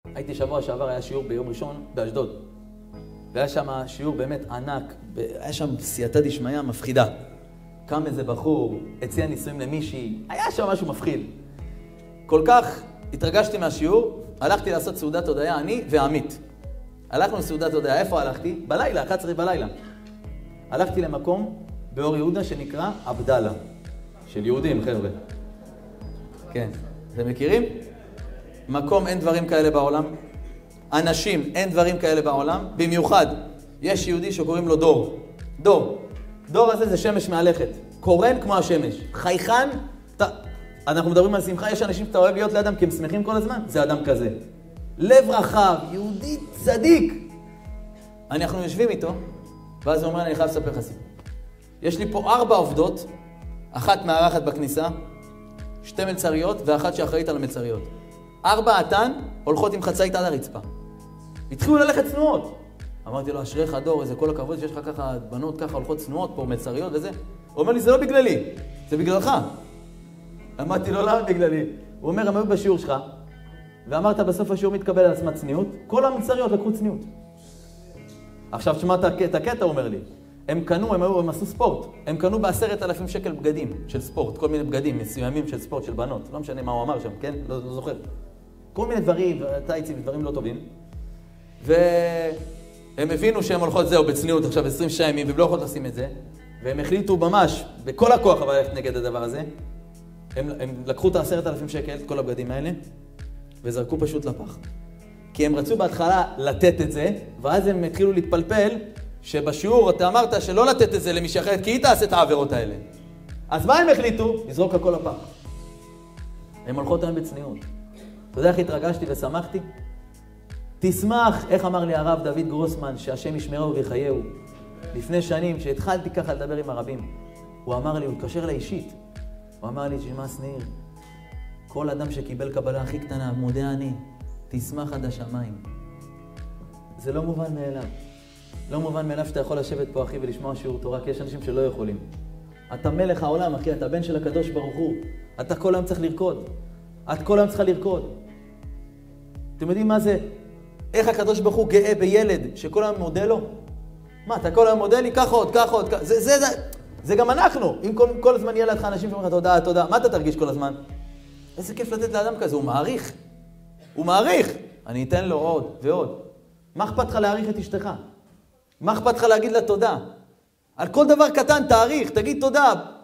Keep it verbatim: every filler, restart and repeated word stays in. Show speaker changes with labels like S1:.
S1: הייתי שבוע שעבר, היה שיעור ביום ראשון באשדוד. והיה שם שיעור באמת ענק, היה שם סייעתא דשמיא מפחידה. קם איזה בחור, הציע נישואים למישהי, היה שם משהו מפחיד. כל כך התרגשתי מהשיעור, הלכתי לעשות סעודת הודיה, אני ועמית. הלכנו לסעודת הודיה, איפה הלכתי? בלילה, אחת עשרה בלילה. הלכתי למקום באור יהודה שנקרא עבדאללה, של יהודים, חבר'ה. כן, אתם מכירים? מקום, אין דברים כאלה בעולם. אנשים, אין דברים כאלה בעולם. במיוחד, יש יהודי שקוראים לו דור. דור. דור הזה זה שמש מהלכת. קורן כמו השמש. חייכן, ת... אנחנו מדברים על שמחה, יש אנשים שאתה אוהב להיות לאדם כי הם שמחים כל הזמן. זה אדם כזה. לב רחב, יהודי צדיק. אנחנו יושבים איתו, ואז הוא אומר, אני חייב לספר לך סיפור. יש לי פה ארבע עובדות, אחת מארחת בכניסה, שתי מלצריות ואחת שאחראית על המצריות. ארבע עתן הולכות עם חצאית עד הרצפה. התחילו ללכת צנועות. אמרתי לו, אשריך דור, איזה כל הכבוד שיש לך ככה בנות ככה הולכות צנועות פה, מצריות וזה. הוא אומר לי, זה לא בגללי, זה בגללך. אמרתי לו, למה בגללי? הוא אומר, הם היו בשיעור שלך, ואמרת בסוף השיעור מתקבל על עצמת צניעות, כל המצריות לקחו צניעות. עכשיו תשמע את הקטע, הוא אומר לי. הם קנו, הם, היו, הם עשו ספורט. הם קנו בעשרת אלפים שקל בגדים של ספורט, כל מיני בגדים מסוימים של ספורט של בנות. לא משנה מה הוא אמר שם, כן? לא, לא זוכר. כל מיני דברים, טייצים, דברים לא טובים. והם הבינו שהם הולכות זהו בצניעות עכשיו עשרים ושש ימים, והם לא יכולות לשים את זה. והם החליטו ממש, בכל הכוח אבל ללכת נגד הדבר הזה. הם, הם לקחו את העשרת אלפים שקל, את כל הבגדים האלה, וזרקו פשוט לפח. כי הם רצו בהתחלה לתת את זה, ואז הם התחילו להתפלפל שבשיעור אתה אמרת שלא לתת את זה למישהי אחרת, כי היא תעשה את העבירות האלה. אז מה הם החליטו? לזרוק הכל לפח. הם הולכות היום בצניעות. אתה יודע איך התרגשתי ושמחתי? תשמח, איך אמר לי הרב דוד גרוסמן, שהשם ישמעו ויחייהו. לפני שנים, שהתחלתי ככה לדבר עם הרבים, הוא אמר לי, הוא התקשר לה אישית. הוא אמר לי, תשמע שניר, כל אדם שקיבל קבלה הכי קטנה, מודה אני, תשמח עד השמיים. זה לא מובן מאליו. לא מובן מאליו שאתה יכול לשבת פה, אחי, ולשמוע שיעור תורה, כי יש אנשים שלא יכולים. אתה מלך העולם, אחי, אתה בן של הקדוש ברוך הוא. אתה כל היום צריך לרקוד. את כל היום צריכה לרקוד. אתם יודעים מה זה? איך הקדוש ברוך הוא גאה בילד שכל היום מודה לו? מה, אתה כל היום מודה לי? ככה עוד, ככה עוד, ככה. זה, זה, זה, זה גם אנחנו. אם כל, כל הזמן יהיה לידך אנשים שאומרים לך, תודה, תודה. מה אתה תרגיש כל הזמן? איזה כיף לתת לאדם כזה, הוא מעריך. הוא מעריך. אני אתן לו עוד ועוד. מה אכפת לך להעריך את אשתך? מה אכפת לך להגיד לה תודה? על כל דבר קטן תעריך, תגיד תודה.